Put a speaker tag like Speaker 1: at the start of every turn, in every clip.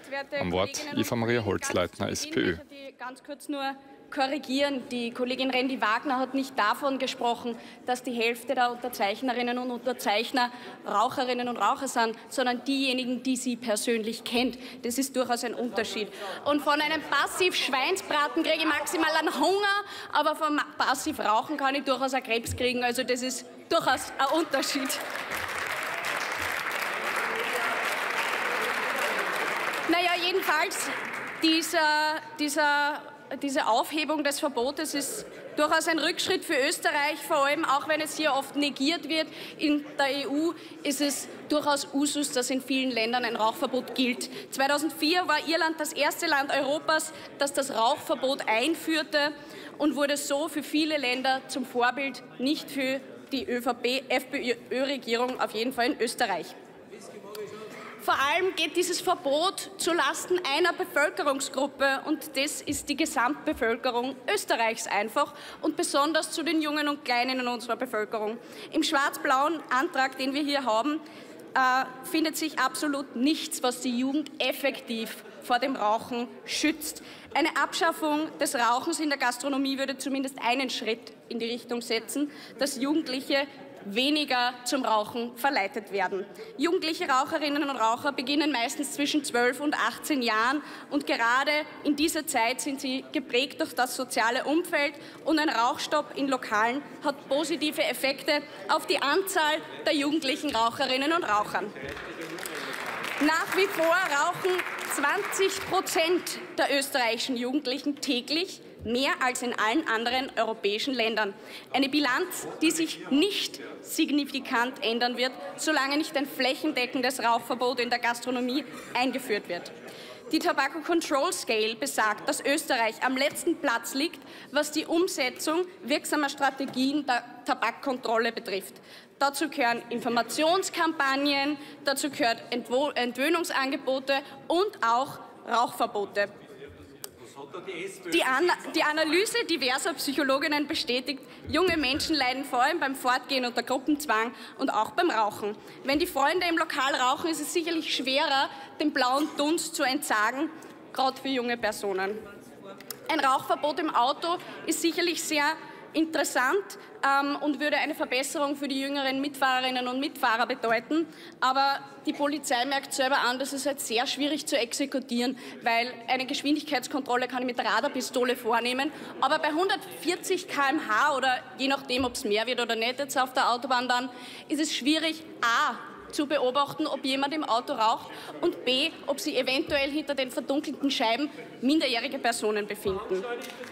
Speaker 1: Am Wort Eva-Maria Holzleitner, SPÖ.
Speaker 2: Ganz kurz nur korrigieren. Die Kollegin Randy Wagner hat nicht davon gesprochen, dass die Hälfte der Unterzeichnerinnen und Unterzeichner Raucherinnen und Raucher sind, sondern diejenigen, die sie persönlich kennt. Das ist durchaus ein Unterschied. Und von einem Passiv-Schweinsbraten kriege ich maximal einen Hunger, aber vom Passiv-Rauchen kann ich durchaus einen Krebs kriegen. Also das ist durchaus ein Unterschied. Naja, jedenfalls, diese Aufhebung des Verbotes ist durchaus ein Rückschritt für Österreich, vor allem auch wenn es hier oft negiert wird. In der EU ist es durchaus Usus, dass in vielen Ländern ein Rauchverbot gilt. 2004 war Irland das erste Land Europas, das das Rauchverbot einführte und wurde so für viele Länder zum Vorbild, nicht für die ÖVP-FPÖ-Regierung, auf jeden Fall in Österreich. Vor allem geht dieses Verbot zulasten einer Bevölkerungsgruppe und das ist die Gesamtbevölkerung Österreichs einfach und besonders zu den Jungen und Kleinen in unserer Bevölkerung. Im schwarz-blauen Antrag, den wir hier haben, findet sich absolut nichts, was die Jugend effektiv vor dem Rauchen schützt. Eine Abschaffung des Rauchens in der Gastronomie würde zumindest einen Schritt in die Richtung setzen, dass Jugendliche weniger zum Rauchen verleitet werden. Jugendliche Raucherinnen und Raucher beginnen meistens zwischen 12 und 18 Jahren und gerade in dieser Zeit sind sie geprägt durch das soziale Umfeld und ein Rauchstopp in Lokalen hat positive Effekte auf die Anzahl der jugendlichen Raucherinnen und Raucher. Nach wie vor rauchen 20% der österreichischen Jugendlichen täglich, mehr als in allen anderen europäischen Ländern. Eine Bilanz, die sich nicht signifikant ändern wird, solange nicht ein flächendeckendes Rauchverbot in der Gastronomie eingeführt wird. Die Tobacco Control Scale besagt, dass Österreich am letzten Platz liegt, was die Umsetzung wirksamer Strategien der Tabakkontrolle betrifft. Dazu gehören Informationskampagnen, dazu gehört Entwöhnungsangebote und auch Rauchverbote. Die Analyse diverser Psychologinnen bestätigt, junge Menschen leiden vor allem beim Fortgehen unter Gruppenzwang und auch beim Rauchen. Wenn die Freunde im Lokal rauchen, ist es sicherlich schwerer, dem blauen Dunst zu entsagen, gerade für junge Personen. Ein Rauchverbot im Auto ist sicherlich sehr interessant und würde eine Verbesserung für die jüngeren Mitfahrerinnen und Mitfahrer bedeuten. Aber die Polizei merkt selber an, dass es halt sehr schwierig zu exekutieren, weil eine Geschwindigkeitskontrolle kann ich mit der Radarpistole vornehmen. Aber bei 140 km/h oder je nachdem, ob es mehr wird oder nicht jetzt auf der Autobahn dann, ist es schwierig, a, zu beobachten, ob jemand im Auto raucht und b, ob sich eventuell hinter den verdunkelten Scheiben minderjährige Personen befinden.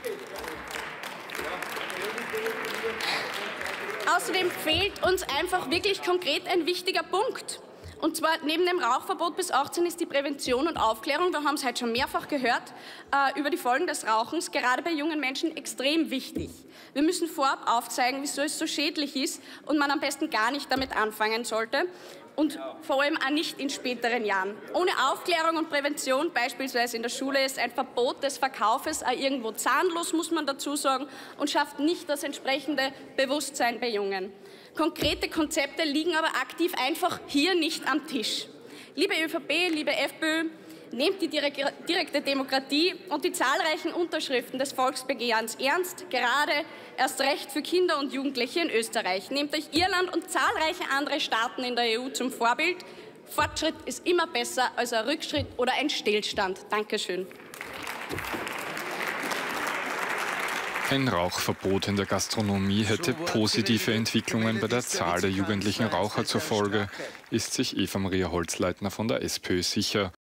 Speaker 2: Außerdem fehlt uns einfach wirklich konkret ein wichtiger Punkt. Und zwar neben dem Rauchverbot bis 18 ist die Prävention und Aufklärung, wir haben es heute schon mehrfach gehört, über die Folgen des Rauchens, gerade bei jungen Menschen extrem wichtig. Wir müssen vorab aufzeigen, wieso es so schädlich ist und man am besten gar nicht damit anfangen sollte. Und vor allem auch nicht in späteren Jahren. Ohne Aufklärung und Prävention, beispielsweise in der Schule, ist ein Verbot des Verkaufes auch irgendwo zahnlos, muss man dazu sagen, und schafft nicht das entsprechende Bewusstsein bei Jungen. Konkrete Konzepte liegen aber aktiv einfach hier nicht am Tisch. Liebe ÖVP, liebe FPÖ, nehmt die direkte Demokratie und die zahlreichen Unterschriften des Volksbegehrens ernst, gerade erst recht für Kinder und Jugendliche in Österreich. Nehmt euch Irland und zahlreiche andere Staaten in der EU zum Vorbild. Fortschritt ist immer besser als ein Rückschritt oder ein Stillstand. Dankeschön.
Speaker 1: Ein Rauchverbot in der Gastronomie hätte positive Entwicklungen bei der Zahl der jugendlichen Raucher zur Folge, ist sich Eva-Maria Holzleitner von der SPÖ sicher.